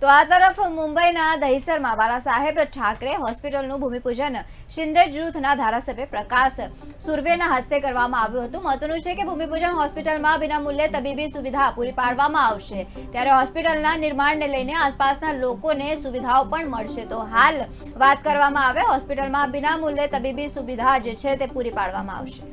તો આ તરફ મુંબईના દહીસરમાં બાલા સાહેબ ઠાકરે હોસ્પિટલનું ભૂમિપૂજન શિંદે જૂથના ધારાસભ્ય પ્રકાશ સુરવેના હસ્તે કરવામાં આવ્યું હતું। મહત્વનું છે કે ભૂમિપૂજન હોસ્પિટલમાં વિનામૂલ્યે તબીબી સુવિધા પૂરી પાડવામાં આવશે, ત્યારે હોસ્પિટલના નિર્માણને લઈને આસપાસના લોકોને સુવિધાઓ પણ મળશે। તો હાલ વાત કરવામાં આવે, હોસ્પિટલમાં વિનામૂલ્યે તબીબી સુવિધા જે છે તે પૂરી પાડવામાં આવશે।